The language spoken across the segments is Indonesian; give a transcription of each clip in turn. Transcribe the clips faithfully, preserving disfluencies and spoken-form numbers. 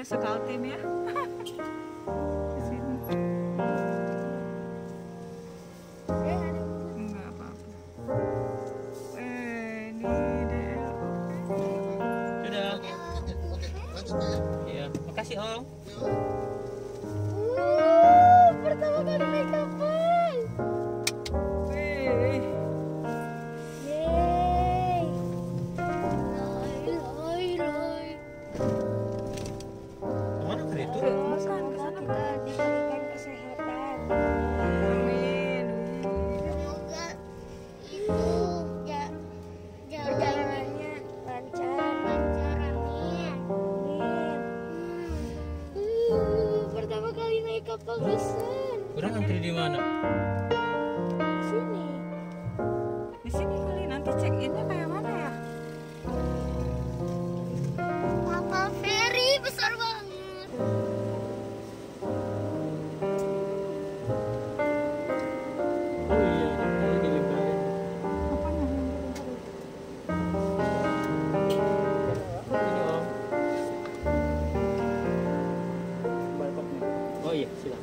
sekaltim ya. Di sini. Enggak apa-apa. Eh, ini deh. Sudah. Iya, makasih Om. Uh, pertama kali naik kapal. Eh, Yeay. Loi, loi, loi. Kemana tadi itu? bukan ke Semoga sana. kita diberikan kesehatan. Amin. Semoga itu ya perjalanannya lancar, lancar, amin. Amin. Uh, pertama kali naik kapal besar. Orang antri di mana? Di sini. Di sini kali nanti check innya kayak mana ya? Kapal feri besar banget. Oh iya, tadi dilimbalin. Apanya? Ini Om. Oh iya, silakan.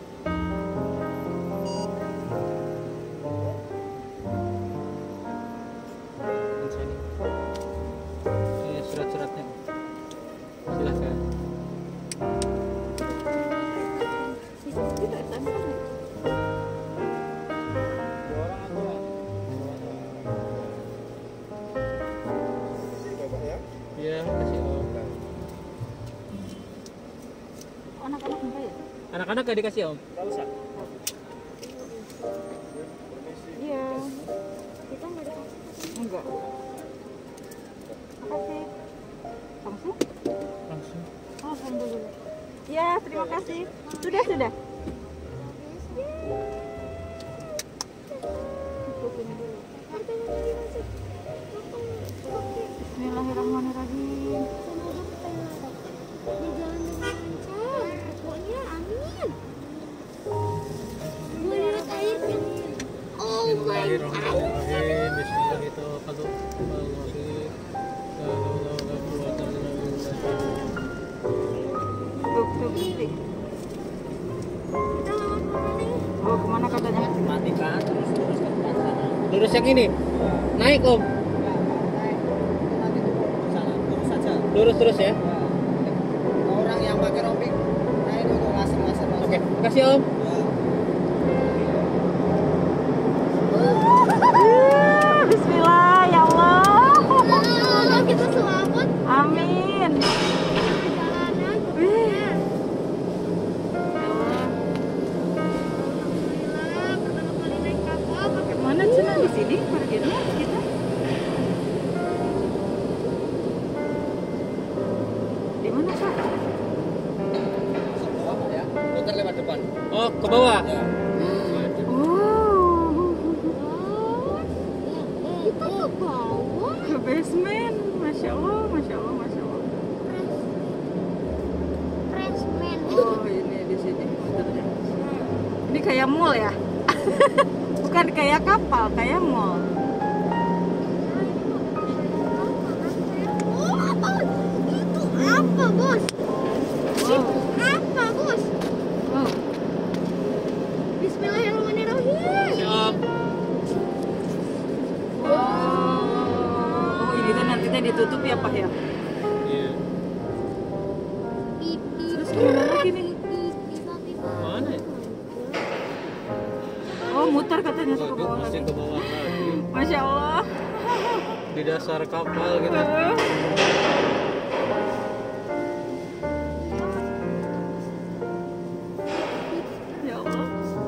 Sini. Ini surat-suratnya. Silakan. Tidak tahu. Iya, makasih Om. Anak-anak enggak ya? Anak-anak gak dikasih Om? Gak usah. Iya. Kita nggak dikasih. Enggak. Makasih. Langsung? Langsung. Oh, langsung dulu. Ya, terima kasih. Sudah, sudah. Ikutin dulu. Bismillahirrahmanirrahim. Semoga kita berjalan dengan lancar. Pokoknya amin. Gue lihat airnya. Oh my god. Bismillahirrahmanirrahim. Bismillahirrahmanirrahim. La haula wala quwwata illa billah. Tuh, tuh, berhenti. Kita lewat mana nih? Oh, kemana katanya? Mati kan terus terus ke depan sana. Lurus yang ini. Naik Om. Sana, lurus saja. Lurus terus ya. Orang yang pakai rompi naik dulu ngasih-ngasih. Oke, makasih Om. Bismillah, ya Allah. Semoga kita selamat Amin. perjalanan. Wih. Ya Allah. Alhamdulillah pertama kali naik kapal pakai Mana Cina di sini? Parkirnya kita. Di mana, Pak? Ya, putar lewat depan. Oh, ke bawah. Ya. Oh, kita ke bawah. ke basement. Masya Allah, Masya Allah, Masya Allah. Freshman. Oh, ini di sini motornya. Ini kayak mall ya? Bukan kayak kapal, kayak mall. Oh, apa? Itu apa, Bos? Wow. Apa, Bos? Wow. Bismillahirrahmanirrahim. Si Om. Oh, ini tuh nanti teh ditutup ya, Pak ya? Iya. Pipi. Terus gimana gini? Mana ya? Oh, mutar katanya tuh ke Waduh, bawah mesti lagi. ke bawah lagi. Masya Allah. Di dasar kapal gitu. Ya Allah.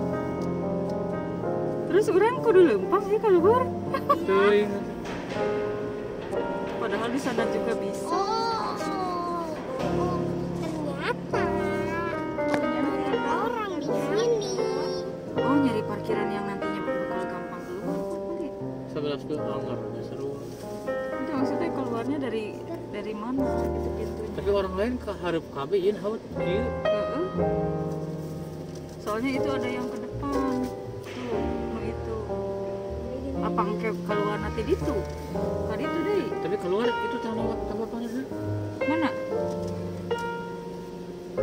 Terus orang kudu lempang ya keluar. Tuh ingat. Padahal di sana juga bisa. Oh, oh, ternyata ternyata orang di sini. Oh, nyari parkiran yang nantinya bakal gampang keluar kali. sebelas tuh hangar, seru. Itu maksudnya keluarnya dari dari mana gitu pintunya. Tapi orang lain ke harap kabe yin haut ieu. Heeh. Soalnya itu ada yang ke depan. Tuh, nu itu. Apa engke keluar nanti ditu? Tadi itu deh. Tapi keluar itu tambah tambah panas. Mana?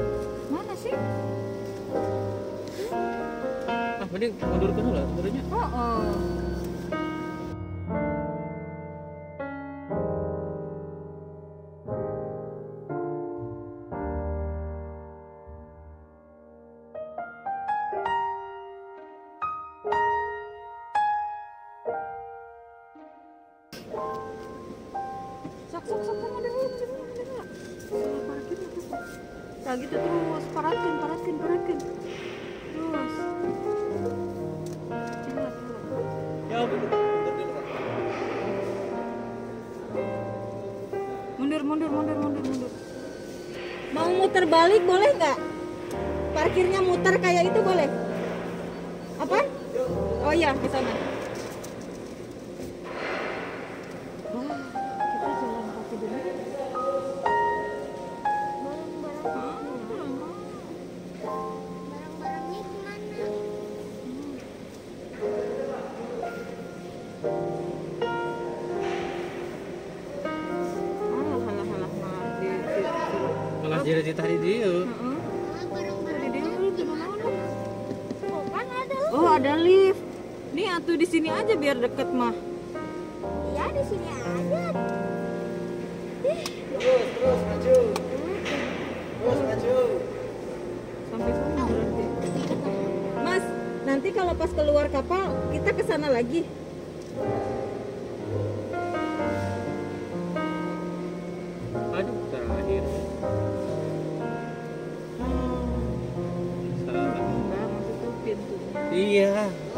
Ah, mending mundur ke dulu lah sebenarnya. Oh, oh. Sok, sok, sok, sok, ada dulu, ada dulu, ada dulu. Salah, parakin, parakin. Nah gitu terus, parakin, parakin, parakin. Terus. Jelas, jelas. Ya, mundur dulu. Mundur, mundur, mundur, mundur, mundur. Mau muter balik boleh nggak? Parkirnya muter kayak itu boleh? Apa? Oh iya, ke sana. Wah, kita jalan kaki dulu. Barang-barangnya gimana? Alah, alah, alah, malah di, di, di. Malah jadi tadi dia. Heeh. Ah, barang-barang. Tadi dia udah turun mana? Oh, kan ada. Oh, ada lift. Nih, atuh di sini aja biar deket mah. Iya, di sini aja. Terus, terus maju. Terus maju. Sampai sana berarti. Mas, nanti kalau pas keluar kapal kita ke sana lagi. Aduh, terakhir. Salah. Enggak, maksudnya pintunya. Iya.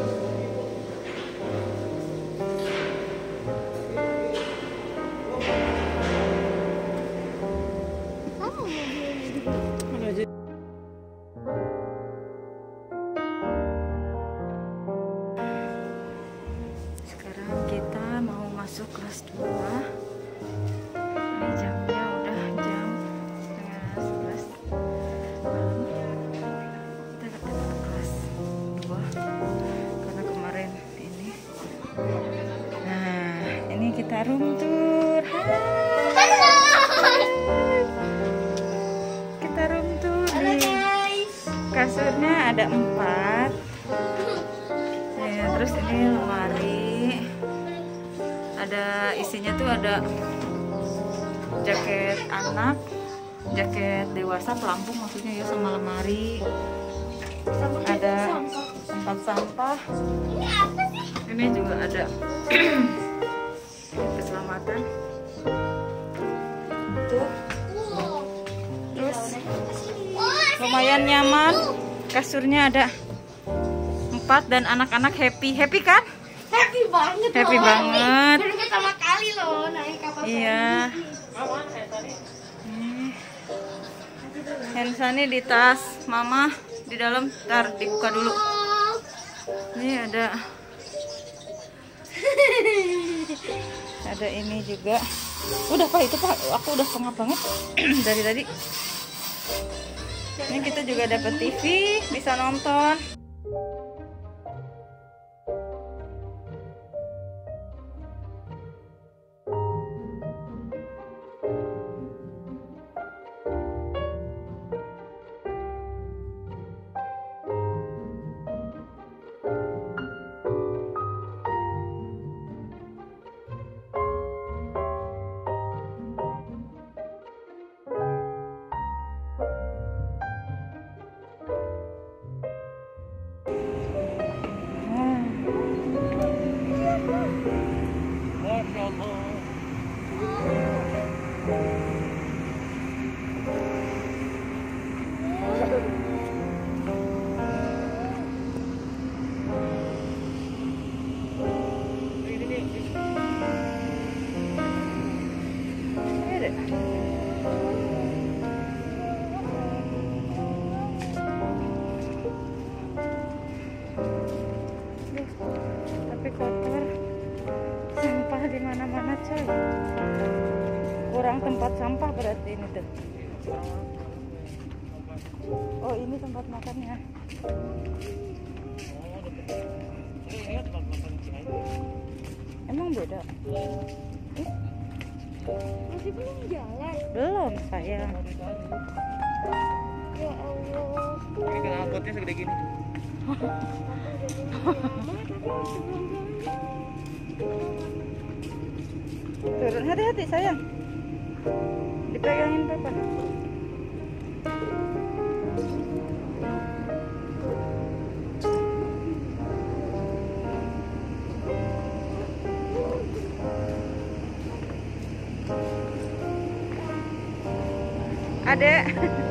Kamu mobilnya gitu. Mana aja. Sekarang kita mau masuk kelas dua. Ini jamnya udah jam setengah sebelas malam. Kita ketemu ke kelas dua karena kemarin ini. Nah, ini kita room tour. Hai. Kita room tour nih. Kasurnya ada empat. Ya, terus ini lemari. Ada isinya tuh ada jaket anak, jaket dewasa, pelampung maksudnya ya, sama lemari. Ada tempat sampah. Ini apa sih? Ini juga ada keselamatan. Tuh, Wow. terus Wah, lumayan nyaman. Kasurnya ada empat dan anak-anak happy, happy kan? happy banget. Happy loh. banget. Baru pertama kali loh naik kapal. Iya. Nih. Hand sanitizer di tas mama, di dalam. Ntar dibuka dulu. Oh. Ini ada ada ini juga. Udah Pak, itu Pak, aku udah pengap banget dari tadi. Ini kita juga dapat T V, bisa nonton. Masya Allah. Tapi kotor, sampah di mana-mana coy. Kurang tempat sampah berarti ini tuh. Oh, ini tempat makannya. Emang beda? Eh, Masih belum jalan. belum sayang. Ya Ya Allah. Ini kan angkotnya segede gini. Turun, hati-hati sayang. Dipegangin papa. Adek.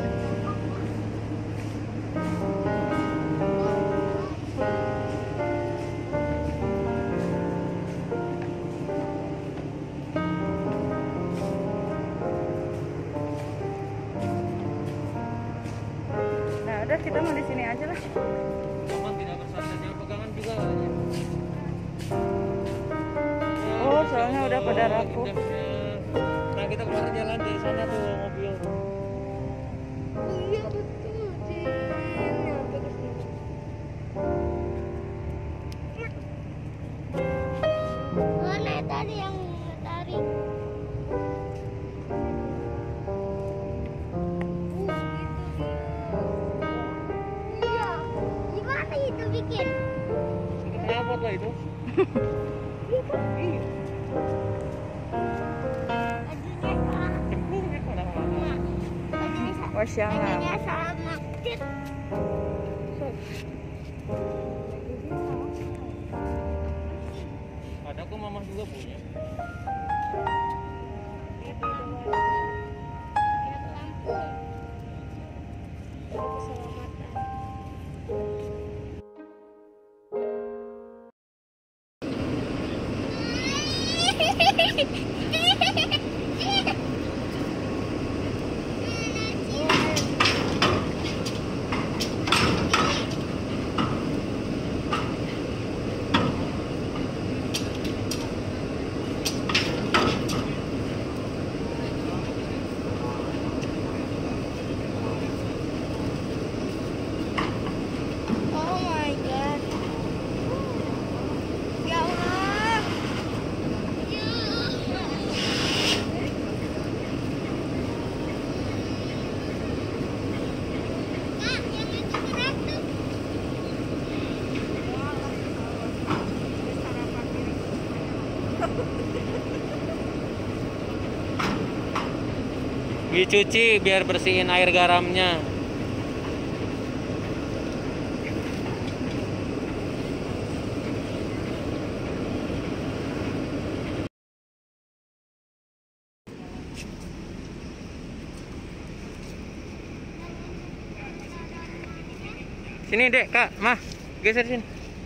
Nah, udah kita mau di sini aja lah. Aman, tidak bersantai, jangan pegangan juga. Oh, soalnya udah pada rapuh. Nah, kita keluar jalan dari sana tuh mobil. Iya betul, Jen. Bagus nih. Mana tadi yang tarik? Iya. Gimana itu bikin? Kenapa lah itu? Iya. Bajunya salah. Cemplungnya pada mana? Bajunya salah. Wassalam. Bajunya salah masjid. Ada kok mama juga punya. Lihat lampu. Keselamatan. Oh my god. Ya Allah. Kak, yang itu berat tuh. Dicuci biar bersihin air garamnya. Sini dek, kak, mah, geser sini.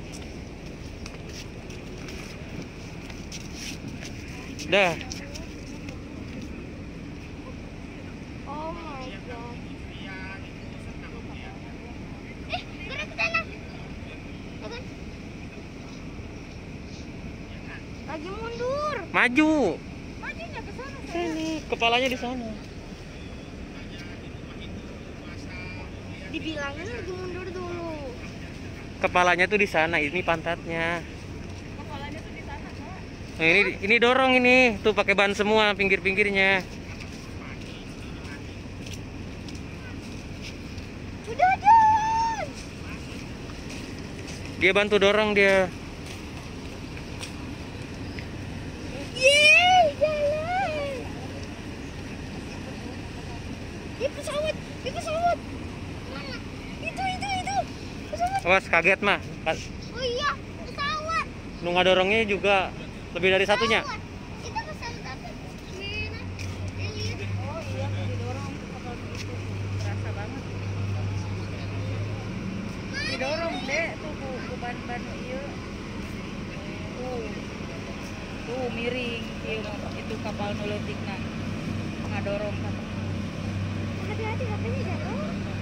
Dah. Oh my god. Eh, gerak ke sana. Ya kan? Lagi mundur. Maju. Majunya ke sana. Sini, kepalanya di sana. Dibilangin lagi mundur dulu. Kepalanya tuh di sana, ini pantatnya. Kepalanya tuh di sana, Kak. Nah, ini ini dorong ini, tuh pakai ban semua pinggir-pinggirnya. Udah, Jon. Dia bantu dorong dia. Yeay, jalan. Di pesawat, di pesawat. Mana? Itu, itu, itu. Pesawat. Awas kaget mah. Oh iya, pesawat. Nu ngadorongnya juga lebih dari satunya. Pesawat. Itu pesawat apa? Merah. Eh, lihat. Oh iya, kalau didorong kapal begitu berasa banget. Didorong deh tuh ku, ku ban-ban iya. Tuh. Tuh miring ieu itu kapal nu leutikna. Ngadorong kan. Hati-hati, katanya jatuh.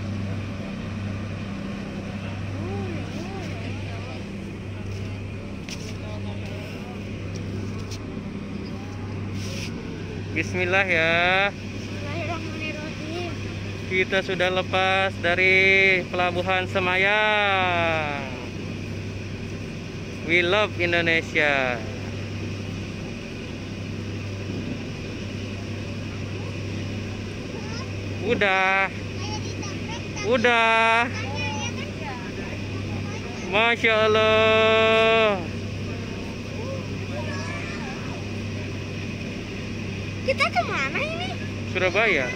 Bismillah ya. Bismillahirrahmanirrahim. Kita sudah lepas dari pelabuhan Semayang. We love Indonesia. Udah. Kayak ditabrak Udah. Masya Allah. Kita kemana ini? Surabaya.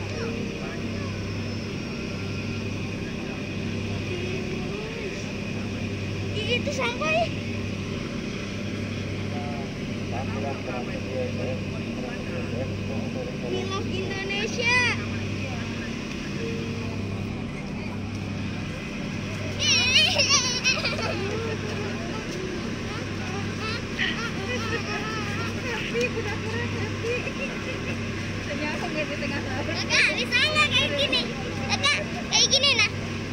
Ih, itu sampai. We love Indonesia. Kakak, di sana kayak gini. Kakak, kayak gini nah.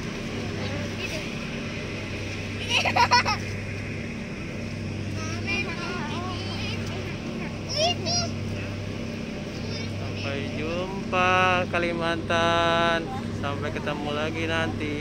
Itu. Sampai jumpa Kalimantan. Sampai ketemu lagi nanti.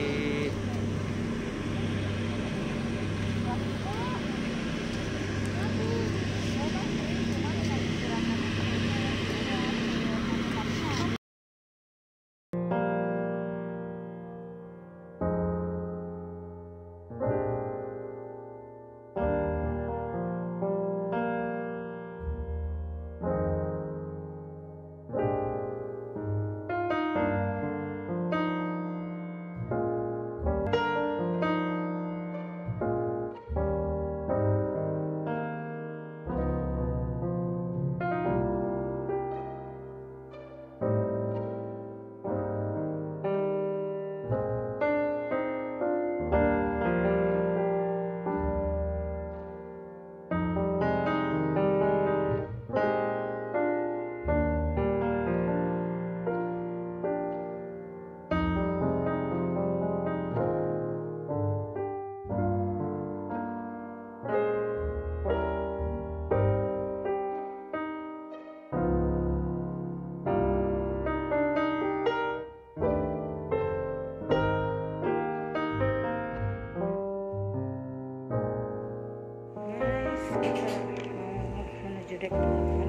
Menuju dek delapan.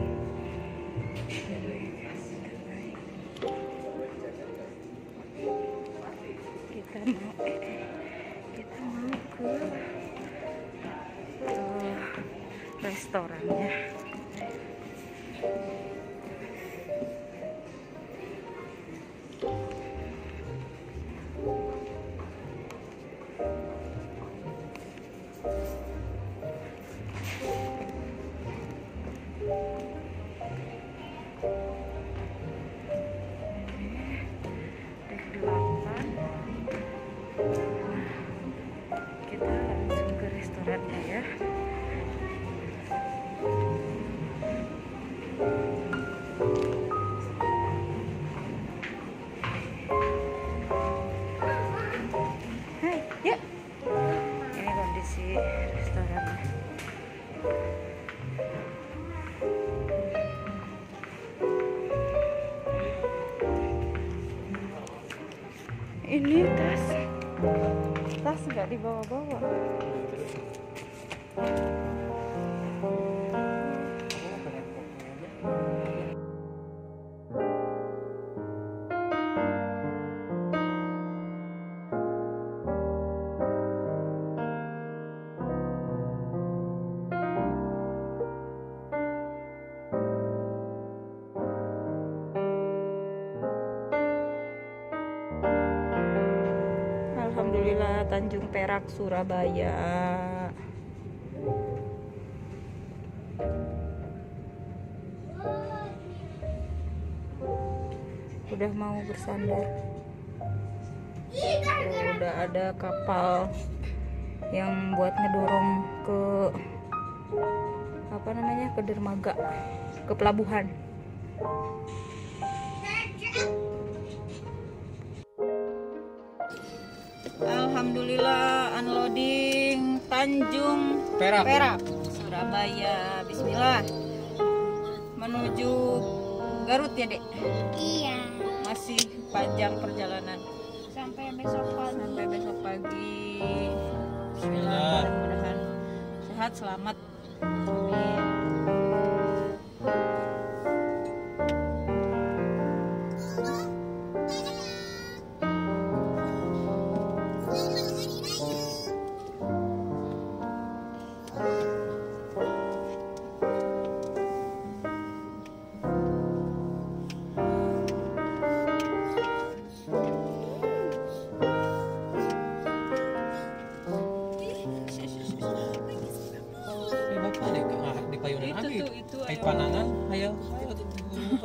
Kita mau kita mau ke uh, restorannya. Kita langsung ke restorannya ya. Hai, yuk. Ini kondisi restorannya. Ini tas. Tas nggak dibawa-bawa. Alhamdulillah, Tanjung Perak, Surabaya. Udah mau bersandar. Tuh, udah ada kapal yang buat ngedorong ke apa namanya, ke dermaga, ke pelabuhan. Alhamdulillah, unloading Tanjung Perak. Perak, Surabaya. Bismillah. Menuju Garut ya, Dek? Iya. Masih panjang perjalanan. Sampai besok pagi. Sampai besok pagi. Bismillah, mudah-mudahan sehat, selamat. Amin.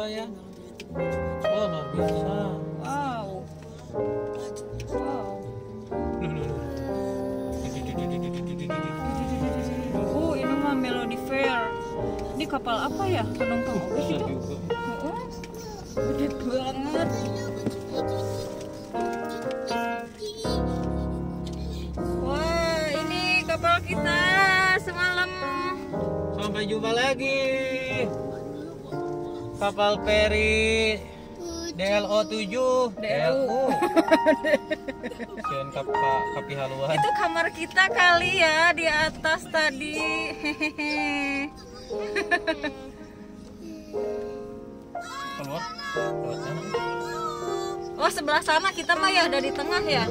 ya. Oh luar biasa. Wow. Wow. Loh, loh, loh. Oh, ini mah Melody Fair. Ini kapal apa ya? Penumpang oke Bisa itu. juga. Heeh. Gede banget. Wah, ini kapal kita semalam. Sampai jumpa lagi. Kapal feri D L O tujuh. D L U. Sian kapal kapi haluan. Itu kamar kita kali ya di atas tadi. Hehehe. Keluar. Lewat sana. Oh, sebelah sana kita mah ya ada di tengah ya.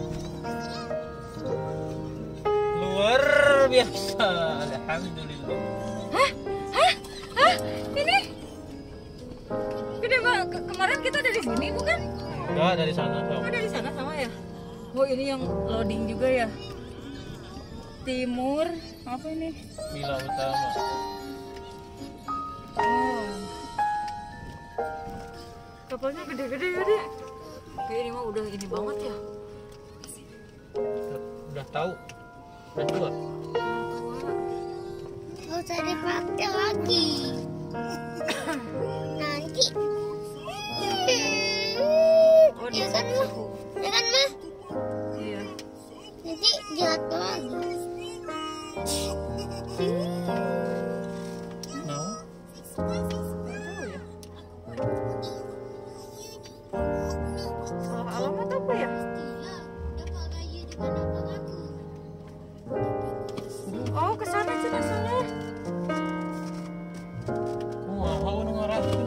Luar biasa. Alhamdulillah. Hah? Ini gede banget. Ke- Kemarin kita dari sini bukan? Enggak dari sana. Oh, dari sana sama ya. Oh, ini yang loading juga ya. Timur apa ini? Mila Utama. Oh. Kapalnya gede-gede ya, Dek. Oke, ini mah udah ini banget ya. Udah tahu. Udah tua. Gak usah dipakai lagi. Nanti. Oh, Ya kan, di Ma? Ya kan, Ma? Iya. Nanti jatuh lagi. Mau? Tahu ya. Salah alamat apa ya? Oh, ke sana sana sana. Wah, mau ngarahin.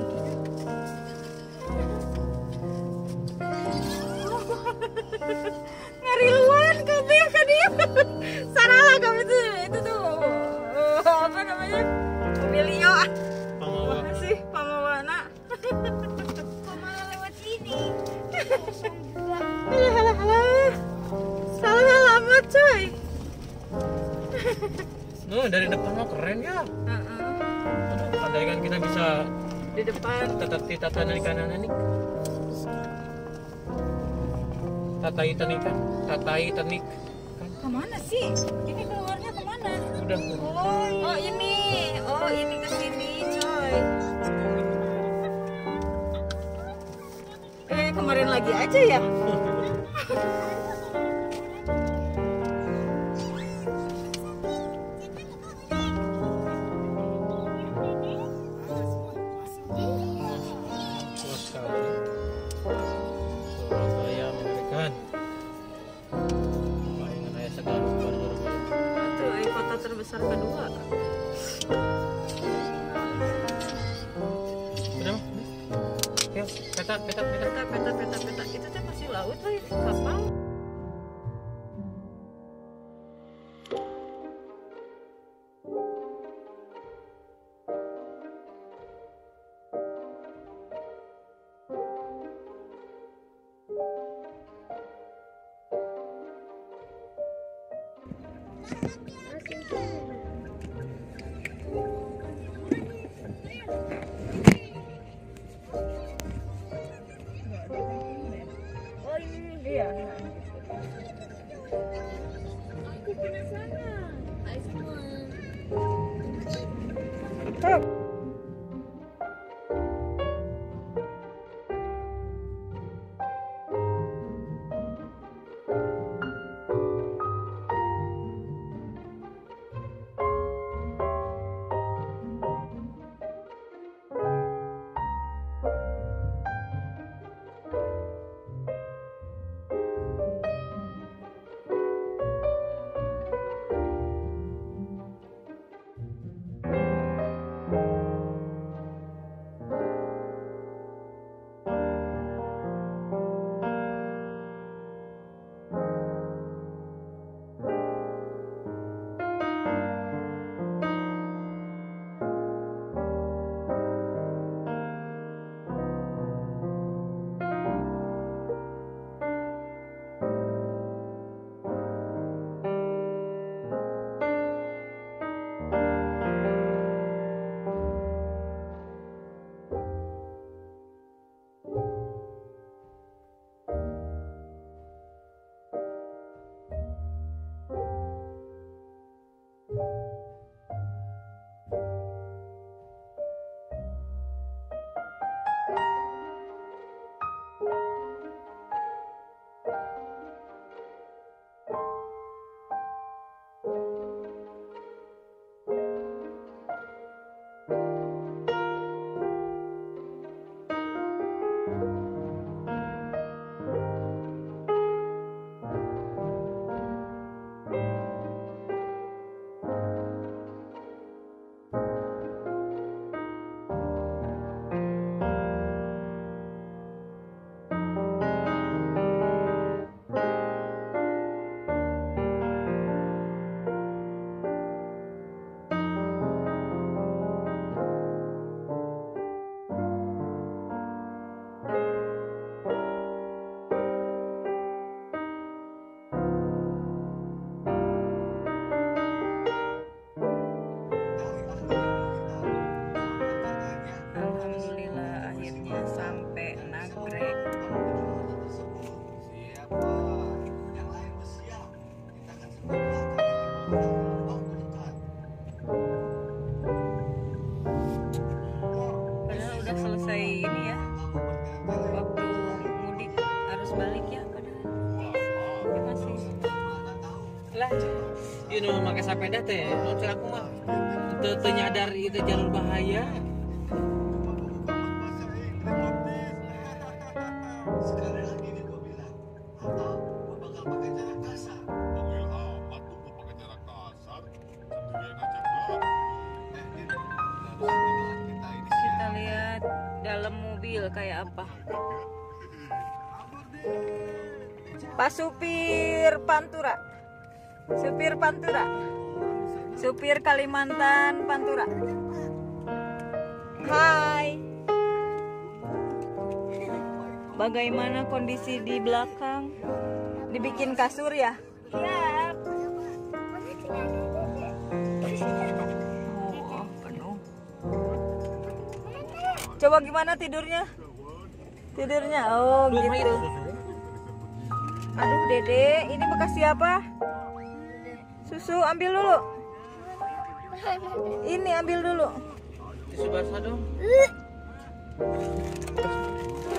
Ngariluan kami ya kan dia. Salah lah kami itu itu tuh eh, apa namanya? Mobilio. Pamawa. Makasih Pamawana. Malah lewat sini. Halah halah halah. Salah alamat coy. Nuh, dari depan mah keren ya. Heeh. Aduh, andai kan kita bisa Di depan. tetap di tatanan kanan ini. Tatai tenik kan? Tatai tenik kan? Kemana sih? Ini keluarnya kemana? Udah. Oh, oh ini, oh ini ke sini, coy. Eh kemarin lagi aja ya? Puas sekali. Surabaya mengerikan. Palingan ayah segala baru-baru. Itu eh, kota terbesar kedua. Udah mah? Yuk, peta, peta, peta. Peta, peta, peta, peta. Itu teh masih laut lah, ini kapal. Oh ini dia. Aku penasaran. Ice cream. Lah, ini mau pakai sepeda teh, non aku mah teu teu nyadar itu jalur bahaya. Kita lihat dalam mobil kayak apa. Pak supir Pantura, supir Pantura, supir Kalimantan Pantura. Hai. Bagaimana kondisi di belakang? Dibikin kasur ya? Iya. Oh, penuh. Coba gimana tidurnya? Tidurnya, oh gitu. Aduh Dede, ini bekas siapa? Susu ambil dulu. Ini ambil dulu. Tisu basah dong.